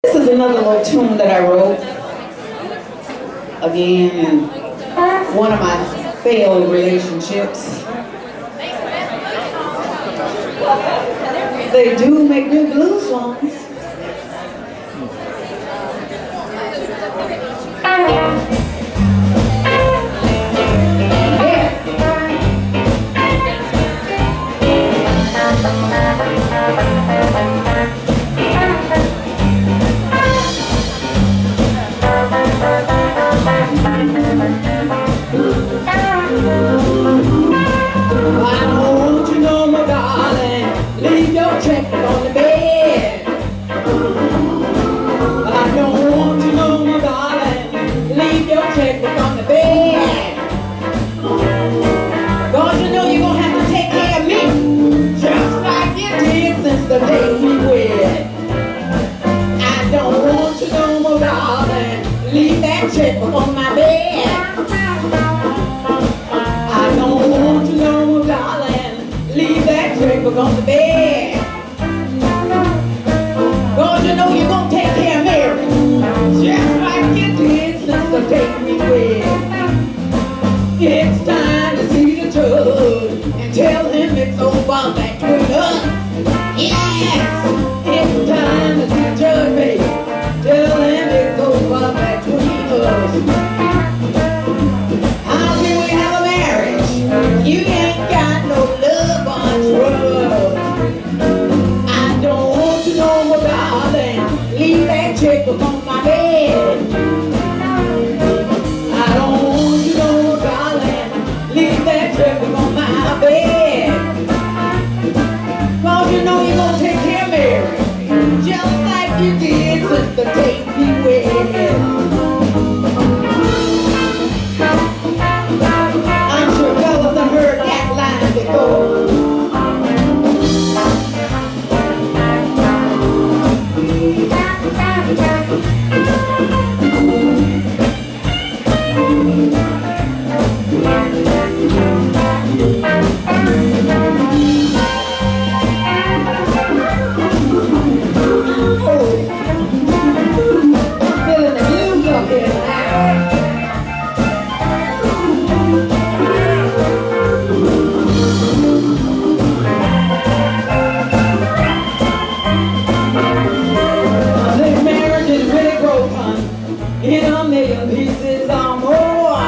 This is another little tune that I wrote, again, in one of my failed relationships. They do make good blues songs. Check on the bed. I don't want you no more, darling. Leave your checkbook on the bed. Cause you know you're gonna have to take care of me, just like you did since the day we wed. I don't want you no more, darling. Leave that checkbook on my bed. I don't want you no more, darling. Leave that checkbook on the bed. Cause you know you're gonna take care of Mary, just like you did since the day we wed. It's time to see the judge and tell him it's over between us. Yes, it's time to see the judge, baby. Tell him it's over between us. How can we have a marriage? You ain't got no love or trust. I don't want you no more, darling. Leave that checkbook on my bed. I don't want you no more, darling. Leave that checkbook on my bed. Cause you know you're gonna take care of Mary, just like you did since the day we wed. I'm sure fellas have heard that line before. In a million pieces or more.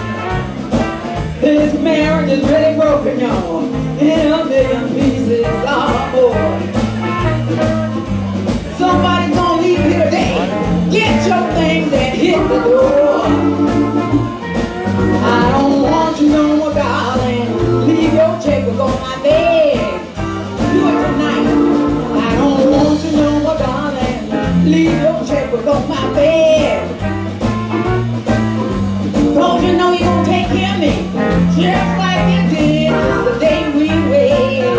This marriage is really broken, y'all. In a million pieces or more. Somebody's gonna leave here today. Get your things and hit the door. I don't want you no more, darling. Leave your checkbook on my bed. Do it tonight. I don't want you no more, darling. Leave your checkbook on my bed. Cause you know you're gonna take care of me, just like you did since the day we wed.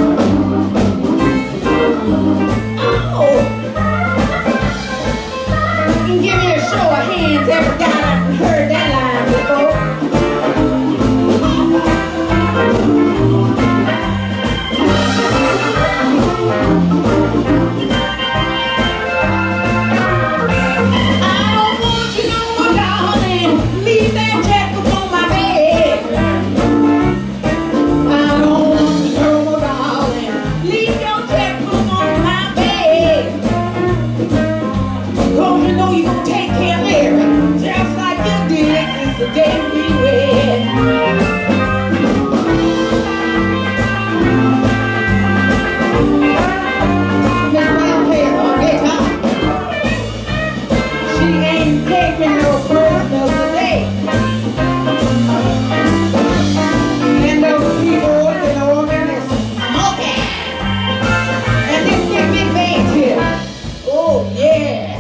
Oh! Give me a show of hands, every guy that heard that line before. The day we wed. Miss Brown plays on guitar. She ain't taking no personal today. And those keyboards and organ is smoking. And this big bass here. Oh yeah.